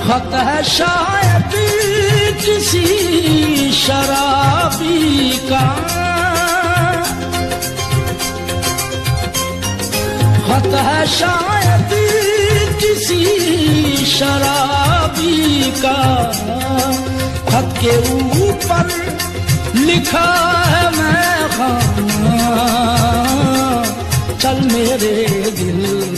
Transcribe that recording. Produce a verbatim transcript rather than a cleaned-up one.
खत है शायद किसी शराबी का, खत है शायद किसी शराबी का। खत के ऊपर लिखा है मैं खाना, चल मेरे दिल